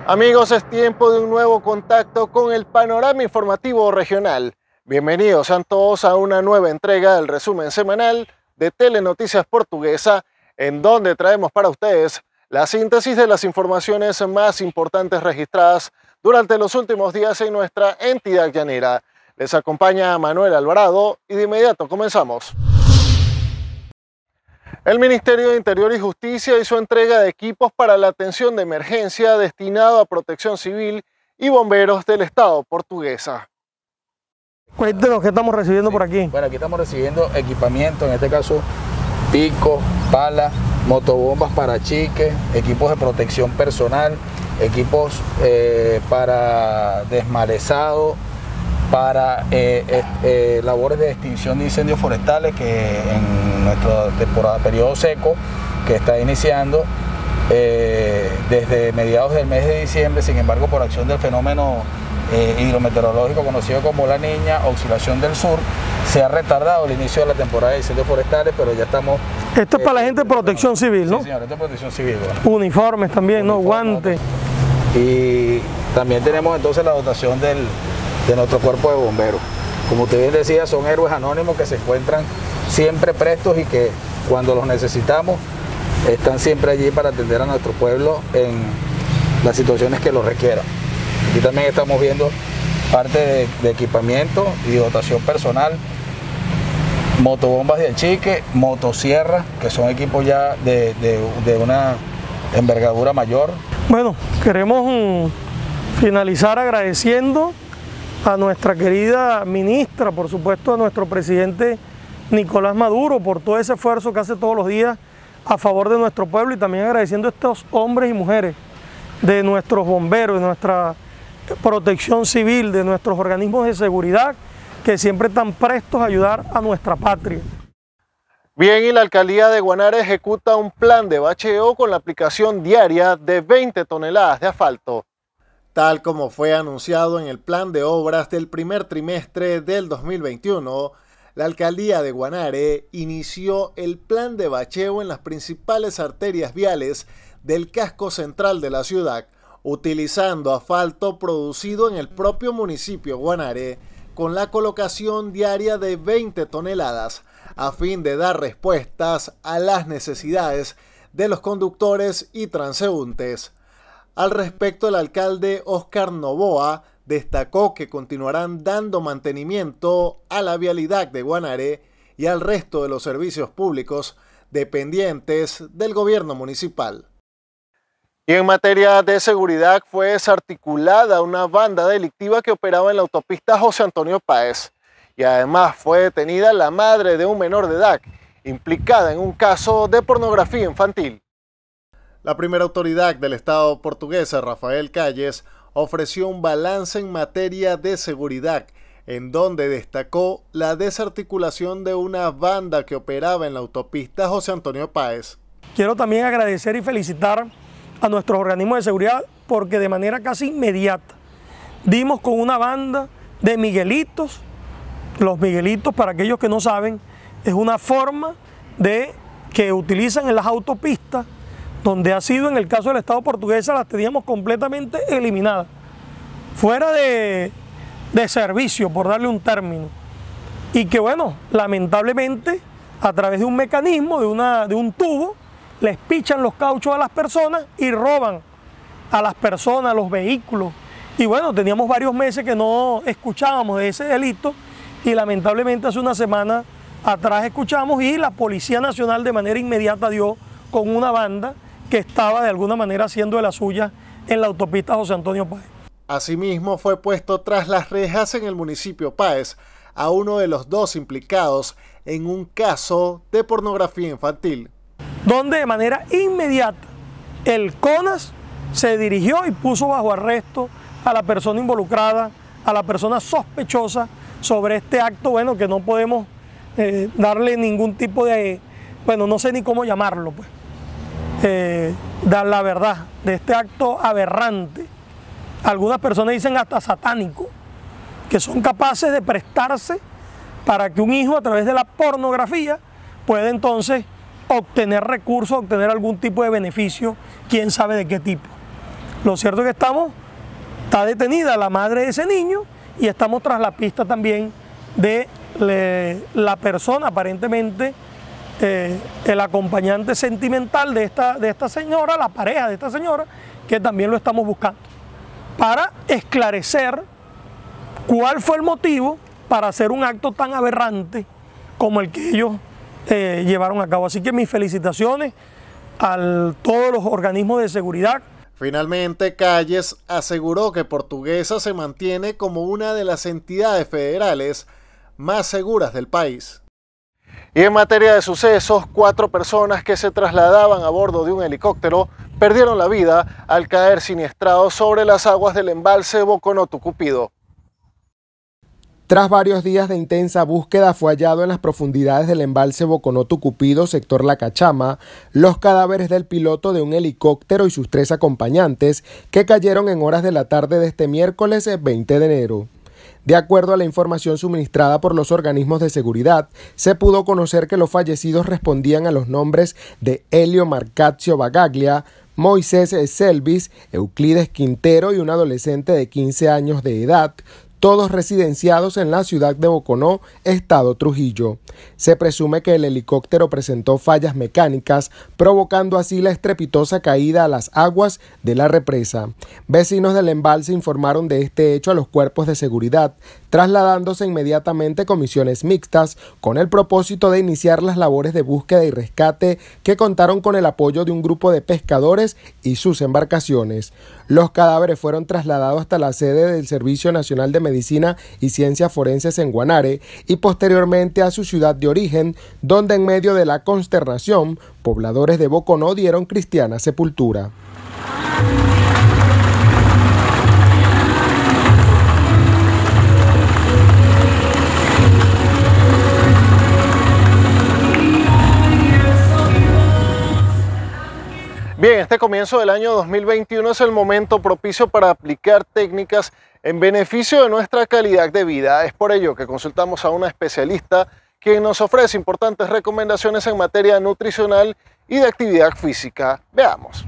Amigos, es tiempo de un nuevo contacto con el panorama informativo regional. Bienvenidos sean todos a una nueva entrega del resumen semanal de Telenoticias Portuguesa, en donde traemos para ustedes la síntesis de las informaciones más importantes registradas durante los últimos días en nuestra entidad llanera. Les acompaña Manuel Alvarado y de inmediato comenzamos. El Ministerio de Interior y Justicia hizo entrega de equipos para la atención de emergencia destinado a protección civil y bomberos del Estado portuguesa. Cuéntenos qué estamos recibiendo por aquí. Bueno, aquí estamos recibiendo equipamiento, en este caso pico, pala, motobombas para chique, equipos de protección personal, equipos para desmalezado, para labores de extinción de incendios forestales que en nuestro periodo seco que está iniciando desde mediados del mes de diciembre. Sin embargo, por acción del fenómeno hidrometeorológico conocido como La Niña, oscilación del sur, se ha retardado el inicio de la temporada de incendios forestales, pero ya estamos... Esto es para la gente de protección civil, ¿no? Sí, señor, esto es protección civil. Bueno. Uniformes también, ¿no? Guantes. Y también tenemos entonces la dotación de nuestro cuerpo de bomberos. Como usted bien decía, son héroes anónimos que se encuentran siempre prestos y que cuando los necesitamos están siempre allí para atender a nuestro pueblo en las situaciones que lo requieran. Aquí también estamos viendo parte de equipamiento y dotación personal, motobombas de achique, motosierras, que son equipos ya de una envergadura mayor. Bueno, queremos finalizar agradeciendo a nuestra querida ministra, por supuesto a nuestro presidente Nicolás Maduro por todo ese esfuerzo que hace todos los días a favor de nuestro pueblo, y también agradeciendo a estos hombres y mujeres de nuestros bomberos, de nuestra protección civil, de nuestros organismos de seguridad que siempre están prestos a ayudar a nuestra patria. Bien, y la alcaldía de Guanare ejecuta un plan de bacheo con la aplicación diaria de 20 toneladas de asfalto. Tal como fue anunciado en el plan de obras del primer trimestre del 2021, la alcaldía de Guanare inició el plan de bacheo en las principales arterias viales del casco central de la ciudad, utilizando asfalto producido en el propio municipio Guanare, con la colocación diaria de 20 toneladas, a fin de dar respuestas a las necesidades de los conductores y transeúntes. Al respecto, el alcalde Óscar Novoa destacó que continuarán dando mantenimiento a la vialidad de Guanare y al resto de los servicios públicos dependientes del gobierno municipal. Y en materia de seguridad, fue desarticulada una banda delictiva que operaba en la autopista José Antonio Páez, y además fue detenida la madre de un menor de edad implicada en un caso de pornografía infantil. La primera autoridad del Estado portuguesa, Rafael Calles, ofreció un balance en materia de seguridad, en donde destacó la desarticulación de una banda que operaba en la autopista José Antonio Páez. Quiero también agradecer y felicitar a nuestros organismos de seguridad porque de manera casi inmediata dimos con una banda de Miguelitos. Los Miguelitos, para aquellos que no saben, es una forma que utilizan en las autopistas, donde ha sido, en el caso del Estado portugués, las teníamos completamente eliminadas, fuera de servicio, por darle un término. Y que bueno, lamentablemente, a través de un mecanismo, de un tubo, les pichan los cauchos a las personas y roban a las personas, a los vehículos. Y bueno, teníamos varios meses que no escuchábamos de ese delito, y lamentablemente hace una semana atrás escuchamos, y la Policía Nacional de manera inmediata dio con una banda que estaba de alguna manera haciendo de la suya en la autopista José Antonio Páez. Asimismo, fue puesto tras las rejas en el municipio Páez a uno de los dos implicados en un caso de pornografía infantil, donde de manera inmediata el CONAS se dirigió y puso bajo arresto a la persona involucrada, a la persona sospechosa sobre este acto, bueno, que no podemos darle ningún tipo de, bueno, no sé ni cómo llamarlo, pues. Dar la verdad de este acto aberrante. Algunas personas dicen hasta satánico, que son capaces de prestarse para que un hijo a través de la pornografía pueda entonces obtener recursos, obtener algún tipo de beneficio, quién sabe de qué tipo. Lo cierto es que está detenida la madre de ese niño y estamos tras la pista también de la persona, aparentemente el acompañante sentimental de esta señora, la pareja de esta señora, que también lo estamos buscando, para esclarecer cuál fue el motivo para hacer un acto tan aberrante como el que ellos llevaron a cabo. Así que mis felicitaciones a todos los organismos de seguridad. Finalmente, Calles aseguró que Portuguesa se mantiene como una de las entidades federales más seguras del país. Y en materia de sucesos, 4 personas que se trasladaban a bordo de un helicóptero perdieron la vida al caer siniestrados sobre las aguas del embalse Boconó-Tucupido. Tras varios días de intensa búsqueda, fue hallado en las profundidades del embalse Boconó-Tucupido, sector La Cachama, los cadáveres del piloto de un helicóptero y sus 3 acompañantes que cayeron en horas de la tarde de este miércoles 20 de enero. De acuerdo a la información suministrada por los organismos de seguridad, se pudo conocer que los fallecidos respondían a los nombres de Helio Marcaccio Bagaglia, Moisés Selvis, Euclides Quintero y un adolescente de 15 años de edad, todos residenciados en la ciudad de Boconó, estado Trujillo. Se presume que el helicóptero presentó fallas mecánicas, provocando así la estrepitosa caída a las aguas de la represa. Vecinos del embalse informaron de este hecho a los cuerpos de seguridad, trasladándose inmediatamente comisiones mixtas con el propósito de iniciar las labores de búsqueda y rescate que contaron con el apoyo de un grupo de pescadores y sus embarcaciones. Los cadáveres fueron trasladados hasta la sede del Servicio Nacional de Medicina y Ciencias Forenses en Guanare y posteriormente a su ciudad de origen, donde en medio de la consternación, pobladores de Boconó dieron cristiana sepultura. Bien, este comienzo del año 2021 es el momento propicio para aplicar técnicas en beneficio de nuestra calidad de vida. Es por ello que consultamos a una especialista quien nos ofrece importantes recomendaciones en materia nutricional y de actividad física. Veamos.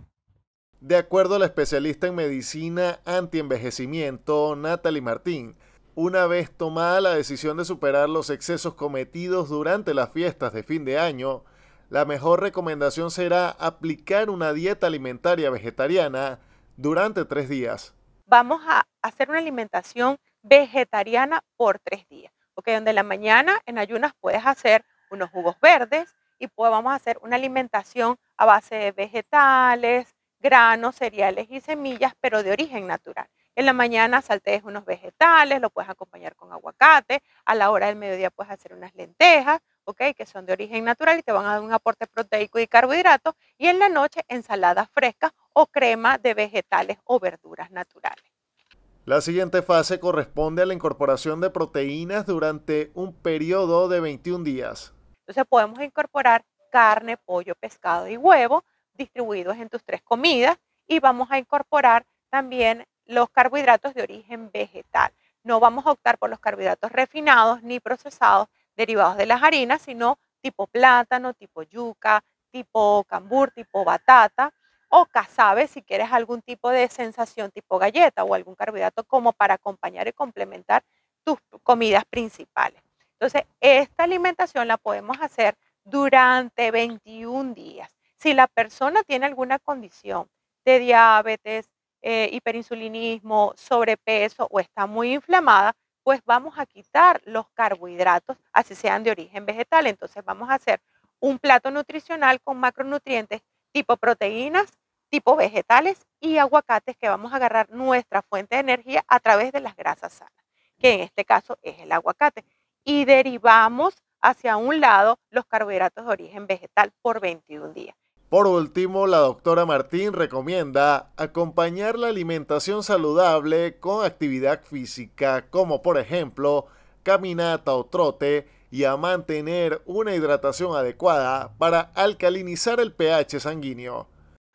De acuerdo a la especialista en medicina antienvejecimiento, Natalie Martín, una vez tomada la decisión de superar los excesos cometidos durante las fiestas de fin de año, la mejor recomendación será aplicar una dieta alimentaria vegetariana durante 3 días. Vamos a hacer una alimentación vegetariana por 3 días. Donde en la mañana en ayunas puedes hacer unos jugos verdes y vamos a hacer una alimentación a base de vegetales, granos, cereales y semillas, pero de origen natural. En la mañana saltees unos vegetales, lo puedes acompañar con aguacate. A la hora del mediodía puedes hacer unas lentejas, que son de origen natural y te van a dar un aporte proteico y carbohidratos. Y en la noche, ensaladas frescas o crema de vegetales o verduras naturales. La siguiente fase corresponde a la incorporación de proteínas durante un periodo de 21 días. Entonces podemos incorporar carne, pollo, pescado y huevo distribuidos en tus 3 comidas y vamos a incorporar también los carbohidratos de origen vegetal. No vamos a optar por los carbohidratos refinados ni procesados derivados de las harinas, sino tipo plátano, tipo yuca, tipo cambur, tipo batata o casabe si quieres algún tipo de sensación tipo galleta o algún carbohidrato como para acompañar y complementar tus comidas principales. Entonces, esta alimentación la podemos hacer durante 21 días. Si la persona tiene alguna condición de diabetes, hiperinsulinismo, sobrepeso o está muy inflamada, pues vamos a quitar los carbohidratos, así sean de origen vegetal. Entonces vamos a hacer un plato nutricional con macronutrientes tipo proteínas, tipo vegetales y aguacates, que vamos a agarrar nuestra fuente de energía a través de las grasas sanas, que en este caso es el aguacate. Y derivamos hacia un lado los carbohidratos de origen vegetal por 21 días. Por último, la doctora Martín recomienda acompañar la alimentación saludable con actividad física, como por ejemplo caminata o trote, y a mantener una hidratación adecuada para alcalinizar el pH sanguíneo.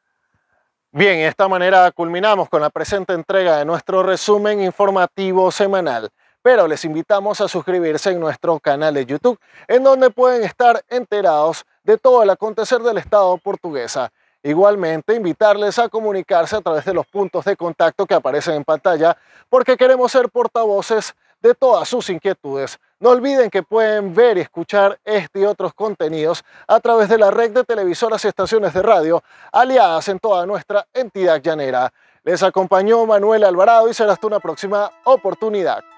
Bien, de esta manera culminamos con la presente entrega de nuestro resumen informativo semanal. Pero les invitamos a suscribirse en nuestro canal de YouTube, en donde pueden estar enterados de todo el acontecer del Estado Portuguesa. Igualmente, invitarles a comunicarse a través de los puntos de contacto que aparecen en pantalla, porque queremos ser portavoces de todas sus inquietudes. No olviden que pueden ver y escuchar este y otros contenidos a través de la red de televisoras y estaciones de radio aliadas en toda nuestra entidad llanera. Les acompañó Manuel Alvarado y será hasta una próxima oportunidad.